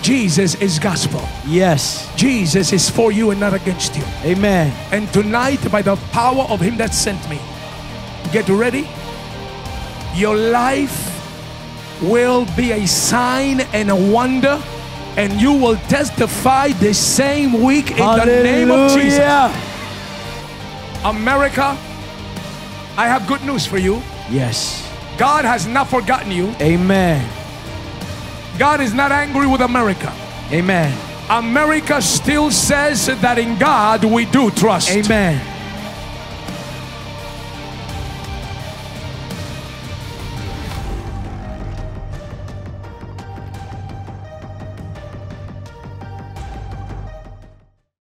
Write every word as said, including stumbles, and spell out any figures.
Jesus is gospel. Yes. Jesus is for you and not against you. Amen. And tonight, by the power of him that sent me, get ready. Your life will be a sign and a wonder, and you will testify the same week in Hallelujah. the name of Jesus. America, I have good news for you. Yes. God has not forgotten you. Amen. God is not angry with America. Amen. America still says that in God we do trust. Amen.